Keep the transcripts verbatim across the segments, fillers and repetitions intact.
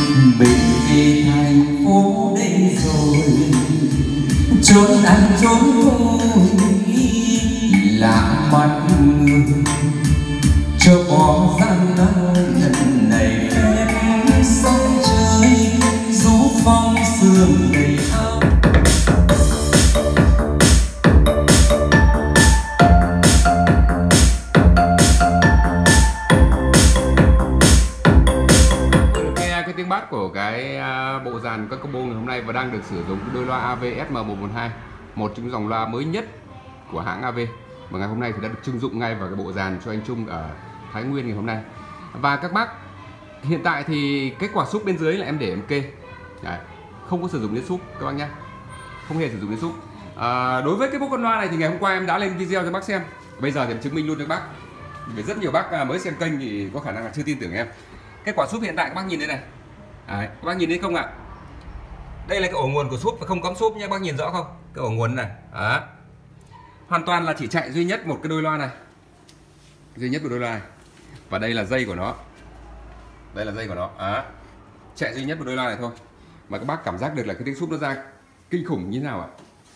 Mình về thành phố đây rồi, trốn ăn trốn vui lạ mặt người, cho bỏ gian nan lần này phép sông chơi rú phong sương đầy áo. Tiếng bass của cái bộ dàn các combo ngày hôm nay và đang được sử dụng đôi loa a vê ét em một một hai, một trong những dòng loa mới nhất của hãng a vê, và ngày hôm nay thì đã được trưng dụng ngay vào cái bộ dàn cho anh Trung ở Thái Nguyên ngày hôm nay. Và các bác, hiện tại thì cái quả súp bên dưới là em để em kê. Đấy, không có sử dụng đến súp các bác nhé, không hề sử dụng đến súp. À, đối với cái bộ con loa này thì ngày hôm qua em đã lên video cho bác xem, bây giờ thì em chứng minh luôn cho bác, vì rất nhiều bác mới xem kênh thì có khả năng là chưa tin tưởng em. Cái quả súp hiện tại các bác nhìn đây này. Đấy, các bác nhìn thấy không ạ? Đây là cái ổ nguồn của súp và không cắm súp nhé, bác nhìn rõ không? Cái ổ nguồn này. Đó. Hoàn toàn là chỉ chạy duy nhất một cái đôi loa này. Duy nhất một đôi loa này. Và đây là dây của nó. Đây là dây của nó. Đó. Chạy duy nhất một đôi loa này thôi. Mà các bác cảm giác được là cái tiếng súp nó ra kinh khủng như thế nào ạ?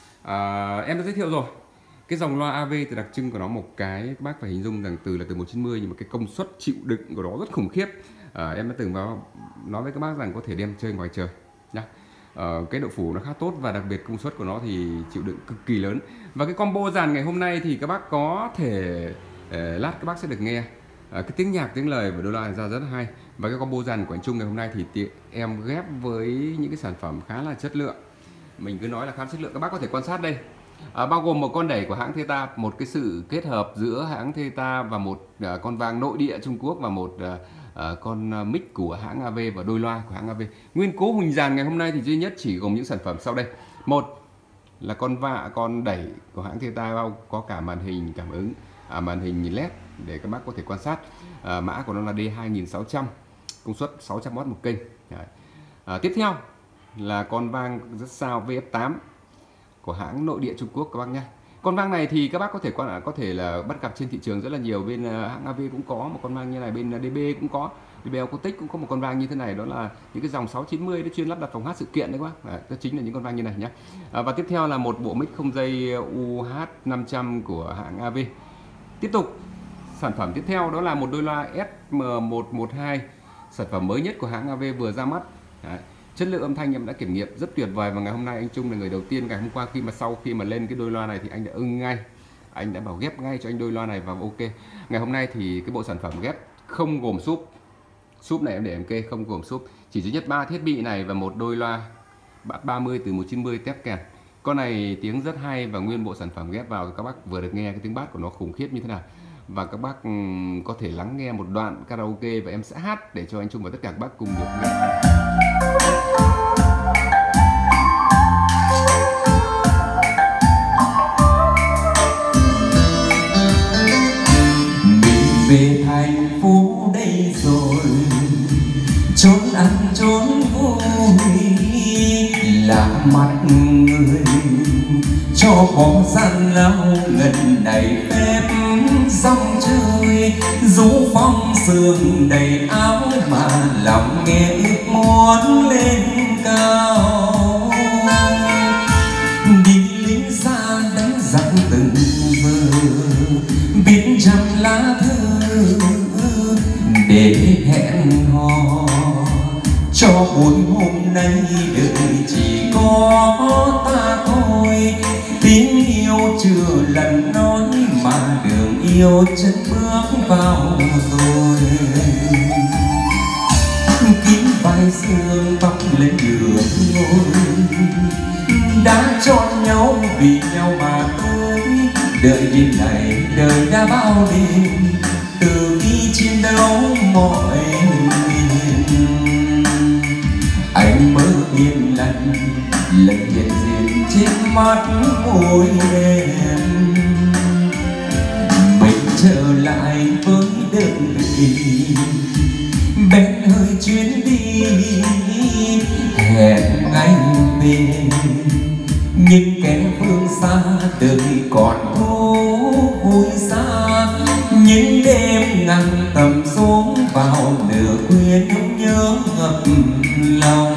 À, em đã giới thiệu rồi. Cái dòng loa a vê thì đặc trưng của nó một cái các bác phải hình dung rằng từ là từ một chín mươi, nhưng mà cái công suất chịu đựng của nó rất khủng khiếp. À, em đã từng vào nói với các bác rằng có thể đem chơi ngoài trời nhá. À, cái độ phủ nó khá tốt và đặc biệt công suất của nó thì chịu đựng cực kỳ lớn. Và cái combo dàn ngày hôm nay thì các bác có thể uh, lát các bác sẽ được nghe uh, cái tiếng nhạc, tiếng lời và đôi loa ra rất hay. Và cái combo dàn của anh Trung ngày hôm nay thì em ghép với những cái sản phẩm khá là chất lượng. Mình cứ nói là khá chất lượng, các bác có thể quan sát đây. À, bao gồm một con đẩy của hãng Theta, một cái sự kết hợp giữa hãng Theta và một uh, con vang nội địa Trung Quốc và một uh, uh, con mic của hãng a vê và đôi loa của hãng a vê. Nguyên cố huỳnh dàn ngày hôm nay thì duy nhất chỉ gồm những sản phẩm sau đây. Một là con vạ, con đẩy của hãng Theta bao có cả màn hình cảm ứng, à, màn hình led để các bác có thể quan sát. À, mã của nó là D hai nghìn sáu trăm, công suất sáu trăm oát một kênh. À, tiếp theo là con vang rất sao vê ép tám của hãng nội địa Trung Quốc các bác nhé. Con vang này thì các bác có thể có thể là bắt gặp trên thị trường rất là nhiều, bên hãng a vê cũng có một con vang như này, bên đê bê cũng có, đê bê Acoustic cũng có một con vang như thế này, đó là những cái dòng sáu chín mươi nó chuyên lắp đặt phòng hát sự kiện đấy các bác. Đấy, đó chính là những con vang như này nhé. À, và tiếp theo là một bộ mic không dây U H năm trăm của hãng a vê. Tiếp tục sản phẩm tiếp theo đó là một đôi loa S M một một hai, sản phẩm mới nhất của hãng a vê vừa ra mắt. Đấy. Chất lượng âm thanh em đã kiểm nghiệm rất tuyệt vời và ngày hôm nay anh Trung là người đầu tiên ngày hôm qua khi mà sau khi mà lên cái đôi loa này thì anh đã ưng ngay, anh đã bảo ghép ngay cho anh đôi loa này vào ok. Ngày hôm nay thì cái bộ sản phẩm ghép không gồm súp, súp này em để em kê không gồm súp, chỉ duy nhất ba thiết bị này và một đôi loa ba mươi từ một chín mươi tép kèn. Con này tiếng rất hay và nguyên bộ sản phẩm ghép vào các bác vừa được nghe cái tiếng bass của nó khủng khiếp như thế nào. Và các bác có thể lắng nghe một đoạn karaoke và em sẽ hát để cho anh Trung và tất cả các bác cùng được nghe. Về thành phố đây rồi, trốn ăn trốn vui lạ mặt người, cho bóng gian lao lần này phép dòng chơi rú phong sương đầy áo mà lòng nghe ước muốn lên cao. Đi lính xa đánh giặc từng giờ, biết trăm lá thư để hẹn hò, cho buổi hôm nay đời chỉ có ta thôi. Tiếng yêu chưa lần nói mà đường yêu chân bước vào rồi. Kín vai sương băng lên đường ngồi, đã chọn nhau vì nhau mà tới. Đợi đêm này đời đã bao đêm, từ khi chiến đấu mọi miền. Anh mơ yên lặng lần hiện diện trên mắt môi em. Mình trở lại với đơn vị, bên hơi chuyến đi hẹn anh về. Nhưng kẻ phương xa đời còn thú vui xa, những đêm nắng tầm xuống vào nửa khuya nhung nhớ ngập lòng.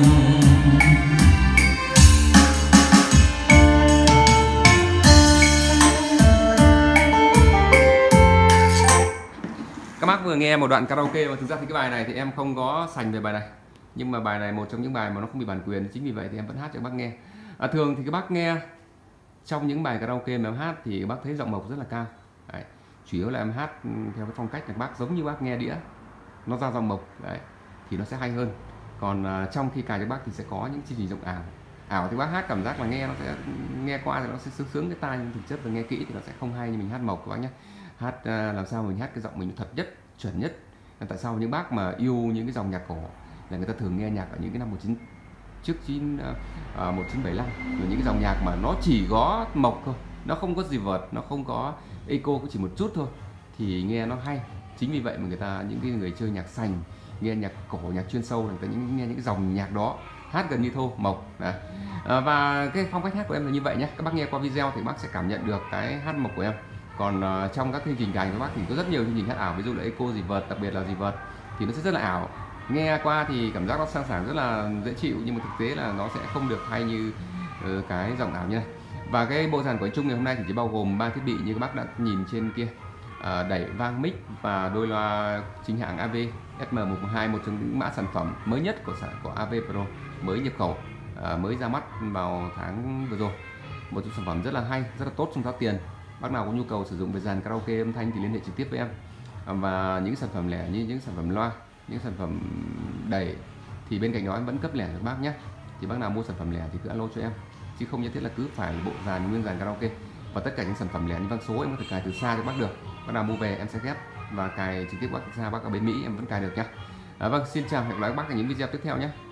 Các bác vừa nghe một đoạn karaoke mà thực ra thì cái bài này thì em không có sành về bài này, nhưng mà bài này một trong những bài mà nó không bị bản quyền, chính vì vậy thì em vẫn hát cho các bác nghe. À, thường thì các bác nghe trong những bài karaoke mà em hát thì các bác thấy giọng mộc rất là cao. Đấy. Chủ yếu là em hát theo cái phong cách các bác giống như bác nghe đĩa nó ra giọng mộc. Đấy. Thì nó sẽ hay hơn. Còn uh, trong khi cài cho bác thì sẽ có những chương trình giọng ảo. Ảo thì bác hát cảm giác là nghe nó sẽ nghe qua thì nó sẽ sướng sướng cái tai, nhưng thực chất là nghe kỹ thì nó sẽ không hay như mình hát mộc các bác nhé. Hát uh, làm sao mình hát cái giọng mình thật nhất, chuẩn nhất. Tại sao những bác mà yêu những cái dòng nhạc cổ là người ta thường nghe nhạc ở những cái năm một chín trước chín uh, một chín bảy lăm, rồi những cái dòng nhạc mà nó chỉ có mộc thôi, nó không có gì vợt, nó không có echo, cũng chỉ một chút thôi thì nghe nó hay. Chính vì vậy mà người ta, những cái người chơi nhạc sành, nghe nhạc cổ, nhạc chuyên sâu, người ta những nghe những cái dòng nhạc đó hát gần như thô mộc. Đấy. À, và cái phong cách hát của em là như vậy nhé. Các bác nghe qua video thì bác sẽ cảm nhận được cái hát mộc của em. Còn uh, trong các chương trình cài của bác thì có rất nhiều chương trình hát ảo, ví dụ là echo gì vợt, đặc biệt là gì vợt thì nó sẽ rất là ảo. Nghe qua thì cảm giác nó sang sảng rất là dễ chịu, nhưng mà thực tế là nó sẽ không được hay như uh, cái giọng ảo như này. Và cái bộ dàn của anh Trung ngày hôm nay thì chỉ bao gồm ba thiết bị như các bác đã nhìn trên kia, uh, đẩy, vang, mic và đôi loa chính hãng a vê S M một một hai, một trong những mã sản phẩm mới nhất của của a vê Pro, mới nhập khẩu, uh, mới ra mắt vào tháng vừa rồi. Một trong sản phẩm rất là hay, rất là tốt trong giá tiền. Bác nào có nhu cầu sử dụng về dàn karaoke âm thanh thì liên hệ trực tiếp với em. Và những sản phẩm lẻ như những sản phẩm loa, những sản phẩm đẩy thì bên cạnh đó em vẫn cấp lẻ cho bác nhé. Thì bác nào mua sản phẩm lẻ thì cứ alo cho em, chứ không nhất thiết là cứ phải bộ dàn nguyên dàn karaoke. Và tất cả những sản phẩm lẻ như vang số em có thể cài từ xa cho bác được. Bác nào mua về em sẽ ghép và cài trực tiếp bác xa, bác ở bên Mỹ em vẫn cài được nhé. À, vâng, xin chào, hẹn gặp lại các bác ở những video tiếp theo nhé.